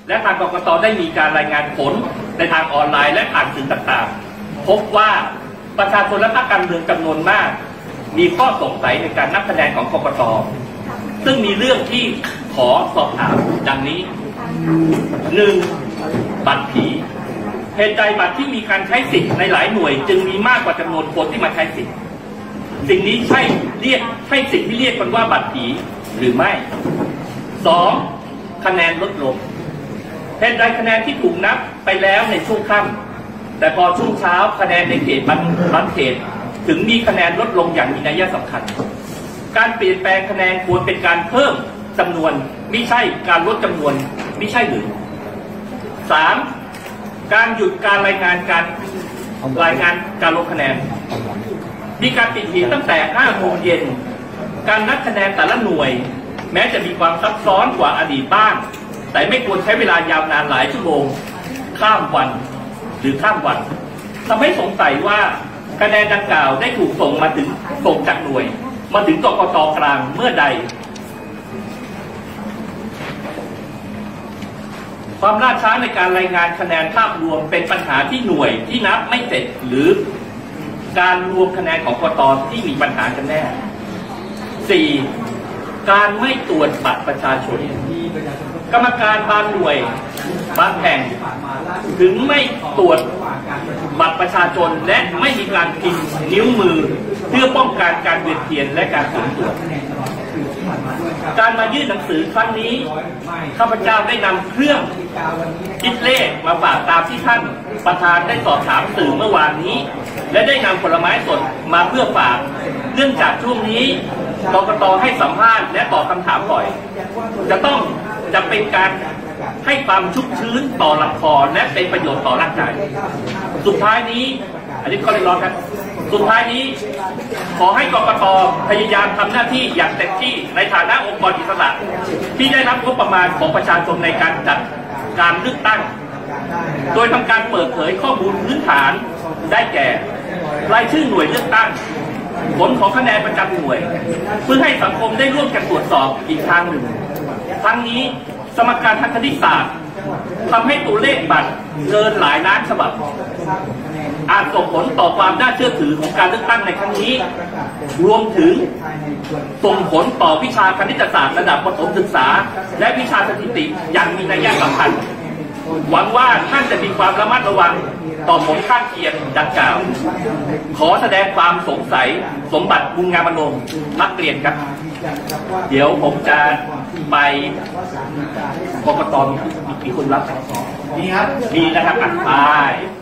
และทางกกต.ได้มีการรายงานผลในทางออนไลน์และผ่านสื่อต่างๆพบว่าประชาชนและพรรคการเมืองจำนวนมากมีข้อสงสัยในการนับคะแนนของกกต.ซึ่งมีเรื่องที่ขอสอบถามดังนี้ 1. บัตรผีเหตุใดบัตรที่มีการใช้สิทธิ์ในหลายหน่วยจึงมีมากกว่าจำนวนคนที่มาใช้สิทธิ์สิ่งนี้ใช่สิ่งที่เรียกกันว่าบัตรผีหรือไม่ 2. คะแนนลดลงเหตุใดคะแนนที่ถูกนับไปแล้วในช่วงค่ำแต่พอช่วงเช้าคะแนนในเขตบางเขตถึงมีคะแนนลดลงอย่างมีนัยสำคัญการเปลี่ยนแปลงคะแนนควรเป็นการเพิ่มจำนวนไม่ใช่การลดจำนวนไม่ใช่หรือ 3. การหยุดการรายงานการลงคะแนนมีการปิดหีบตั้งแต่ 5 โมงเย็นการนับคะแนนแต่ละหน่วยแม้จะมีความซับซ้อนกว่าอดีตบ้างแต่ไม่ควรใช้เวลายาวนานหลายชั่วโมงข้ามวันหรือข้ามวันทำให้สงสัยว่าคะแนนดังกล่าวได้ถูกส่งจากหน่วยมาถึงกกต.กลางเมื่อใดความล่าช้าในการรายงานคะแนนภาพรวมเป็นปัญหาที่หน่วยที่นับไม่เสร็จหรือการรวมคะแนนของกกต.ที่มีปัญหากันแน่ 4. การไม่ตรวจบัตรประชาชนกรรมการบางหน่วยบางแห่งถึงไม่ตรวจบัตรประชาชนและไม่มีการพิมพ์นิ้วมือเพื่อป้องกันการเวียนเทียนและการสุ่มตรวจการมายื่นหนังสือครั้งนี้ข้าพเจ้าได้นำเครื่องคิดเลขมาฝากตามที่ท่านประธานได้สอบถามสื่อเมื่อวานนี้และได้นำผลไม้สดมาเพื่อฝากเนื่องจากช่วงนี้กกต.ให้สัมภาษณ์และตอบคำถามบ่อยจะเป็นการให้ความชุ่มชื้นต่อลำคอและเป็นประโยชน์ต่อร่างกายสุดท้ายนี้อันนี้ข้อเรียกร้องครับสุดท้ายนี้ขอให้กกต.พยายามทำหน้าที่อย่างเต็มที่ในฐานะองค์กรอิสระที่ได้รับงบประมาณของประชาชนในการจัดการเลือกตั้งโดยทำการเปิดเผยข้อมูลพื้นฐานได้แก่รายชื่อหน่วยเลือกตั้งผลของคะแนนประจำหน่วยเพื่อให้สังคมได้ร่วมกันตรวจสอบอีกทางหนึ่งทั้งนี้สมการทางคณิตศาสตร์ทำให้ตัวเลขบัตรเกินหลายล้านฉบับอาจส่งผลต่อความน่าเชื่อถือของการเลือกตั้งในครั้งนี้รวมถึงส่งผลต่อวิชาคณิตศาสตร์ระดับประถมศึกษาและวิชาสถิติอย่างมีนัยสำคัญหวังว่าท่านจะมีความระมัดระวังต่อผลข้างเคียงดังกล่าวขอแสดงความสงสัยสมบัติบุญงามอนงค์นักเรียนครับเดี๋ยวผมจะไปกกต.มีคนรับมีครับมีนะครับอัดไป